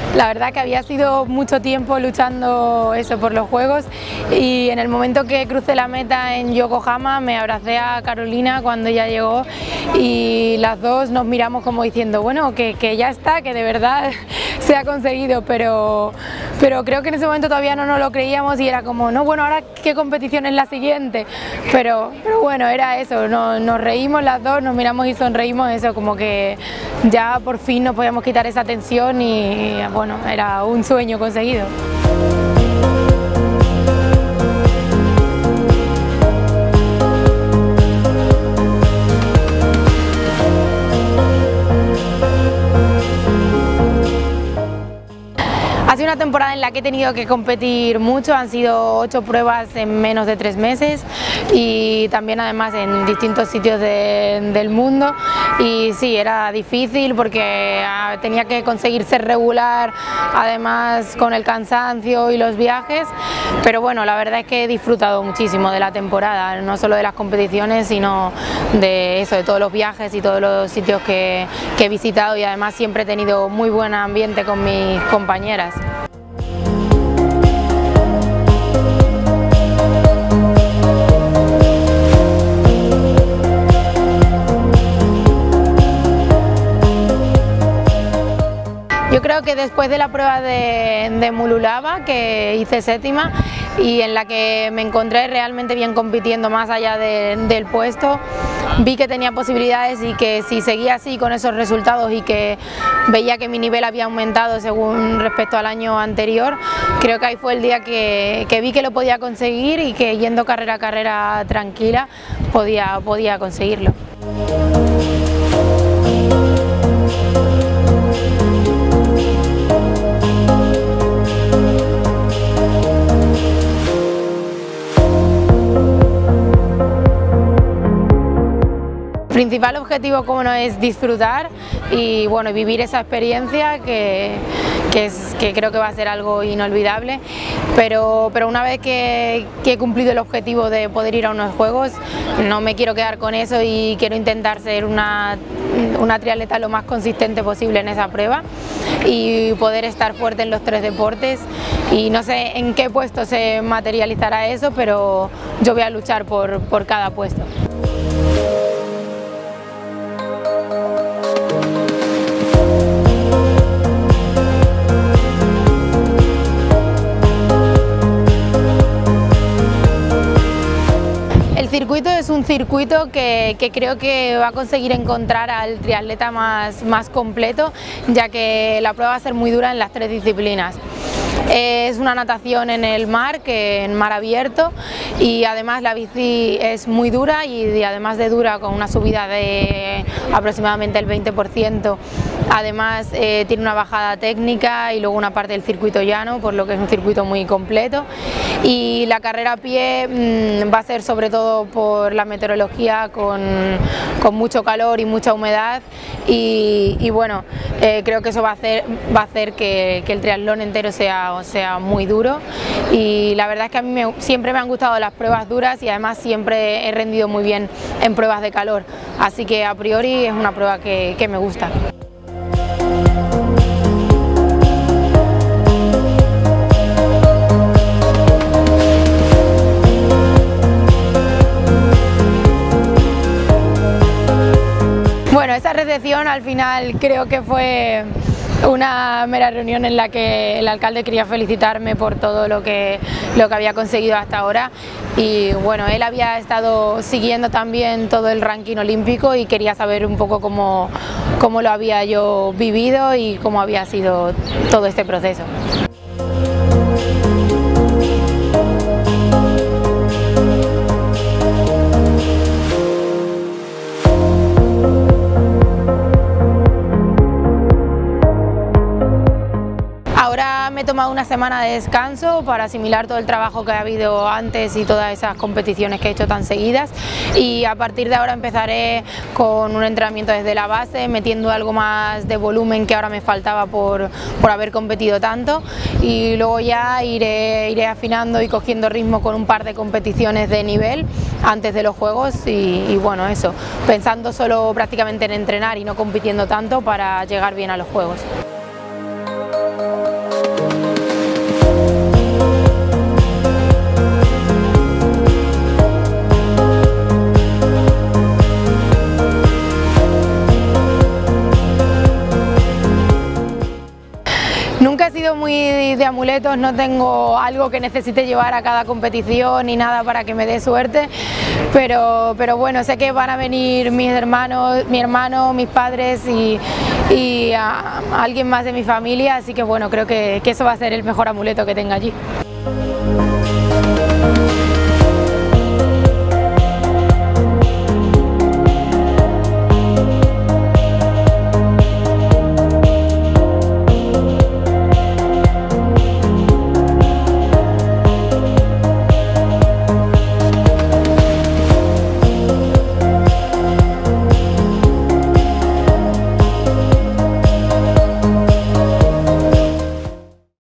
La verdad que había sido mucho tiempo luchando eso por los Juegos y en el momento que crucé la meta en Yokohama me abracé a Carolina cuando ya llegó y las dos nos miramos como diciendo, bueno, que ya está, que de verdad se ha conseguido, pero creo que en ese momento todavía no nos lo creíamos y era como, no, bueno, ahora qué competición es la siguiente, pero bueno, era eso, nos reímos las dos, nos miramos y sonreímos, eso, como que ya por fin nos podíamos quitar esa tensión y bueno, era un sueño conseguido. Ha sido una temporada en la que he tenido que competir mucho, han sido 8 pruebas en menos de 3 meses y también además en distintos sitios del mundo y sí, era difícil porque tenía que conseguir ser regular, además con el cansancio y los viajes, pero bueno, la verdad es que he disfrutado muchísimo de la temporada, no solo de las competiciones, sino de eso, de todos los viajes y todos los sitios que he visitado y además siempre he tenido muy buen ambiente con mis compañeras. Yo creo que después de la prueba de Mululava, que hice séptima y en la que me encontré realmente bien compitiendo más allá del puesto, vi que tenía posibilidades y que si seguía así con esos resultados y que veía que mi nivel había aumentado según respecto al año anterior, creo que ahí fue el día que vi que lo podía conseguir y que yendo carrera a carrera tranquila podía conseguirlo. El principal objetivo, como no, es disfrutar y bueno, vivir esa experiencia que creo que va a ser algo inolvidable, pero una vez que he cumplido el objetivo de poder ir a unos Juegos, no me quiero quedar con eso y quiero intentar ser una triatleta lo más consistente posible en esa prueba y poder estar fuerte en los 3 deportes y no sé en qué puesto se materializará eso, pero yo voy a luchar por cada puesto. El circuito es un circuito que creo que va a conseguir encontrar al triatleta más completo, ya que la prueba va a ser muy dura en las 3 disciplinas. Es una natación en el mar, en mar abierto, y además la bici es muy dura y además de dura, con una subida de aproximadamente el 20%, además tiene una bajada técnica y luego una parte del circuito llano, por lo que es un circuito muy completo. Y la carrera a pie va a ser sobre todo por la meteorología, con mucho calor y mucha humedad y bueno, creo que eso va a hacer que el triatlón entero sea muy duro y la verdad es que a mí siempre me han gustado las pruebas duras y además siempre he rendido muy bien en pruebas de calor, así que a priori es una prueba que me gusta. Bueno, esa recepción al final creo que fue una mera reunión en la que el alcalde quería felicitarme por todo lo que había conseguido hasta ahora y bueno, él había estado siguiendo también todo el ranking olímpico y quería saber un poco cómo lo había yo vivido y cómo había sido todo este proceso. Ahora me he tomado una semana de descanso para asimilar todo el trabajo que ha habido antes y todas esas competiciones que he hecho tan seguidas y a partir de ahora empezaré con un entrenamiento desde la base, metiendo algo más de volumen que ahora me faltaba por haber competido tanto y luego ya iré afinando y cogiendo ritmo con un par de competiciones de nivel antes de los Juegos y bueno, eso, pensando solo prácticamente en entrenar y no compitiendo tanto para llegar bien a los Juegos. Nunca he sido muy de amuletos, no tengo algo que necesite llevar a cada competición ni nada para que me dé suerte, pero bueno, sé que van a venir mis hermanos, mi hermano, mis padres y alguien más de mi familia, así que bueno, creo que eso va a ser el mejor amuleto que tenga allí.